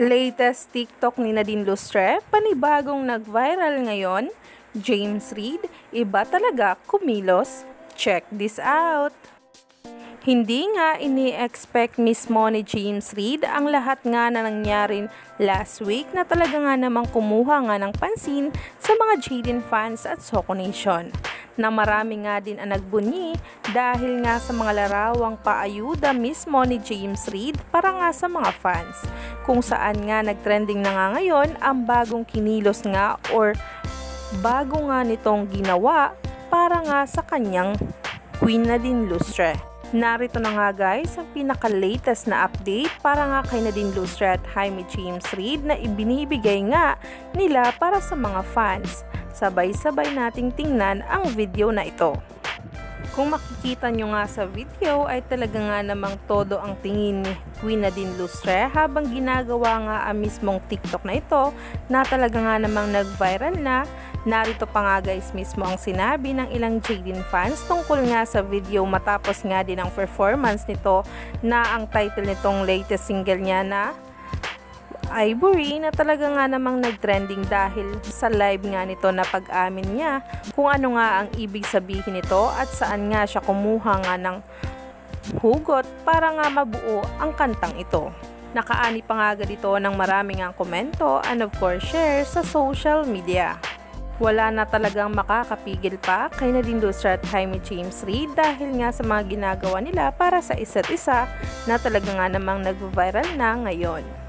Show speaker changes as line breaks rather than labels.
Latest TikTok ni Nadine Lustre, panibagong nag-viral ngayon, James Reid, iba talaga kumilos. Check this out! Hindi nga ini-expect mismo ni James Reid ang lahat nga na nangyari last week na talaga nga namang kumuha nga ng pansin sa mga Jaden fans at Soko Nation. Na marami nga din ang nagbunyi dahil nga sa mga larawang paayuda mismo ni James Reid para nga sa mga fans. Kung saan nga nagtrending na nga ngayon ang bagong kinilos nga or bago nga nitong ginawa para nga sa kanyang Queen Nadine Lustre. Narito na nga guys ang pinaka-latest na update para nga kay Nadine Lustre at Jaime James Reid na ibinibigay nga nila para sa mga fans. Sabay-sabay nating tingnan ang video na ito. Kung makikita nyo nga sa video ay talaga nga namang todo ang tingin ni Queen Nadine Lustre habang ginagawa nga ang mismong TikTok na ito na talaga nga namang nag-viral na. Narito pa nga guys mismo ang sinabi ng ilang Jaden fans tungkol nga sa video matapos nga din ang performance nito na ang title nitong latest single niya na Ivory na talaga nga namang nagtrending dahil sa live nga nito na pag-amin niya kung ano nga ang ibig sabihin nito at saan nga siya kumuha nga ng hugot para nga mabuo ang kantang ito. Nakaani pa nga dito ng maraming ang komento and of course share sa social media. Wala na talagang makakapigil pa kay Nadine Lustre at Jaime James Reid dahil nga sa mga ginagawa nila para sa isa't isa na talaga nga namang nag-viral na ngayon.